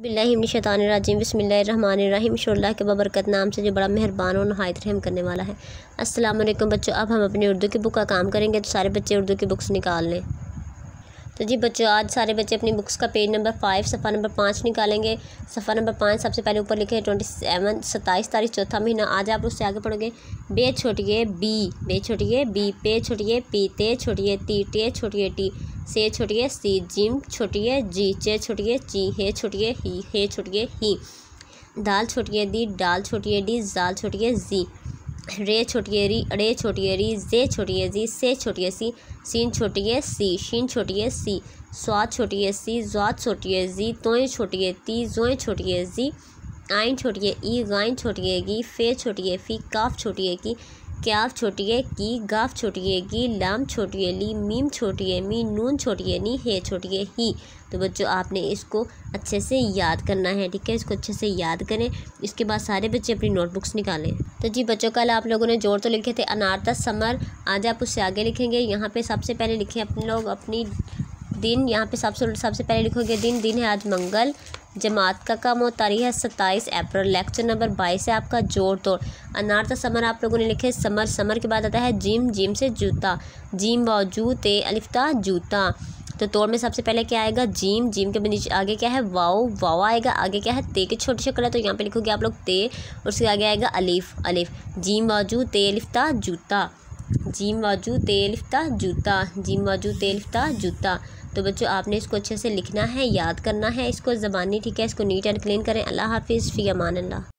बिल्लाहिमिनश्शैतानिर्रजीम बिस्मिल्लाहिर्रहमानिर्रहीम इंशाअल्लाह के बबरकत नाम से जो बड़ा मेहरबान और नहायत रहम करने वाला है। अस्सलाम वालेकुम बच्चों, अब हम अपनी उर्दू की बुक का काम करेंगे। तो सारे बच्चे उर्दू की बुक्स निकाल लें। तो जी बच्चों, आज सारे बच्चे अपनी बुक्स का पेज नंबर 5 सफ़ा नंबर 5 निकालेंगे। सफ़ा नंबर 5 सबसे पहले ऊपर लिखे 27 तारीख चौथा महीना। आज आप उससे आगे पढ़ोगे। बे छोटिए बी, बे छोटिए बी, पे छोटिए पी, ते छोटिए ती, टे छोटिए टी, से छोटिए सी, जिम छोटिए जी, चे छोटिए ची, हे छोटिए ही, हे छोटिए ही, दाल छोटिए दी, डाल छोटिए डी, जाल छोटिए जी, रे छोटिए री, अड़े छोटिए री, जे छोटिए जी, से छोटिए सी, सीन छोटिए सी, शीन छोटिए सी, स्वाद छोटिए सी, ज़ाद छोटिए जी, तोय छोटिए ती, जोय छोटिए जी, आइन छोटिए ई, गाइन छोटिए गी, फे छोटिए फ़ी, काफ छोटिए की, क्याफ छोटिए की, गाफ छोटिए गी, लाम छोटिए ली, मीम छोटिए मी, नून छोटिए नी, हे छोटिए ही। तो बच्चों, आपने इसको अच्छे से याद करना है, ठीक है। इसको अच्छे से याद करें। इसके बाद सारे बच्चे अपनी नोटबुक्स निकालें। तो जी बच्चों, कल आप लोगों ने जोड़ तो लिखे थे अनारता समर, आज आप उससे आगे लिखेंगे। यहाँ पे सबसे पहले लिखें अपने लोग अपनी दिन। यहाँ पे सबसे पहले लिखोगे दिन है आज मंगल। जमात का काम और तारीख है 27 अप्रैल। लेक्चर नंबर 22 है आपका जोड़ तोड़। अनारता समर आप लोगों ने लिखे समर, समर के बाद आता है जिम, जिम से जूता, जिम बाजू ते अलिफ्ता जूता। तो तोड़ में सबसे पहले क्या आएगा जिम, जिम के नीचे आगे क्या है वाओ, वाओ आएगा, आगे क्या है ते की छोटी शक्ल है तो यहाँ पे लिखोगे आप लोग ते, और उसके आगे आएगा अलिफ, अलिफ, जिम बाजू ते अलिफ्ता जूता, जिम बाजू ते अलिफ्ता जूता, जिम बाजू ते अलिफ्ता जूता। तो बच्चों, आपने इसको अच्छे से लिखना है, याद करना है इसको ज़बानी, ठीक है। इसको नीट एंड क्लीन करें। अल्लाह हाफिज़, फ़ी अमान अल्लाह।